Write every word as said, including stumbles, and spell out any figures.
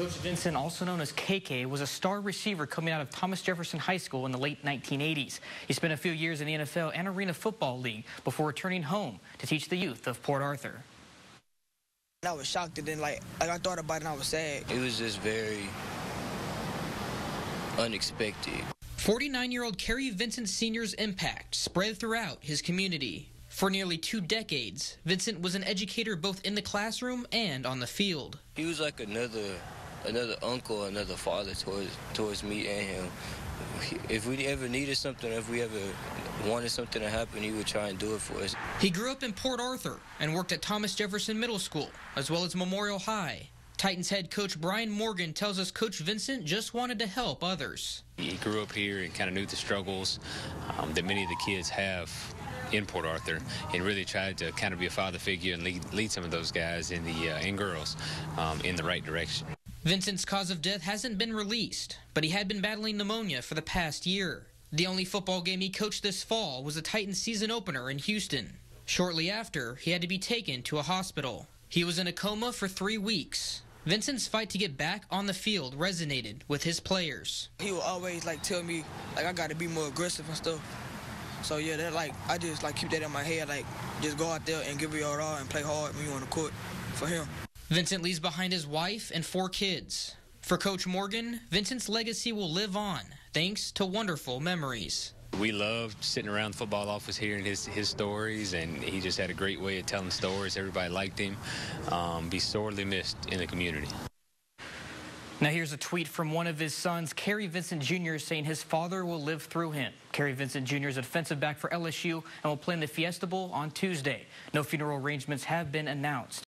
Coach Vincent, also known as K K, was a star receiver coming out of Thomas Jefferson High School in the late nineteen eighties. He spent a few years in the N F L and Arena Football League before returning home to teach the youth of Port Arthur. I was shocked, and then like, like I thought about it and I was sad. It was just very unexpected. forty-nine-year-old Kary Vincent Senior's impact spread throughout his community. For nearly two decades, Vincent was an educator both in the classroom and on the field. He was like another another uncle, another father towards towards me and him. If we ever needed something, if we ever wanted something to happen, he would try and do it for us. He grew up in Port Arthur and worked at Thomas Jefferson Middle School, as well as Memorial High. Titans head coach Brian Morgan tells us Coach Vincent just wanted to help others. He grew up here and kind of knew the struggles um, that many of the kids have in Port Arthur, and really tried to kind of be a father figure and lead, lead some of those guys in the uh, and girls um, in the right direction. Vincent's cause of death hasn't been released, but he had been battling pneumonia for the past year. The only football game he coached this fall was the Titans season opener in Houston. Shortly after, he had to be taken to a hospital. He was in a coma for three weeks. Vincent's fight to get back on the field resonated with his players. He would always like tell me like I got to be more aggressive and stuff. So yeah, that like I just like keep that in my head, like just go out there and give it your all and play hard when you on the court for him. Vincent leaves behind his wife and four kids. For Coach Morgan, Vincent's legacy will live on thanks to wonderful memories. We loved sitting around the football office hearing his, his stories, and he just had a great way of telling stories. Everybody liked him. Um, be sorely missed in the community. Now here's a tweet from one of his sons, Kary Vincent Junior, saying his father will live through him. Kary Vincent Junior is a defensive back for L S U and will play in the Fiesta Bowl on Tuesday. No funeral arrangements have been announced.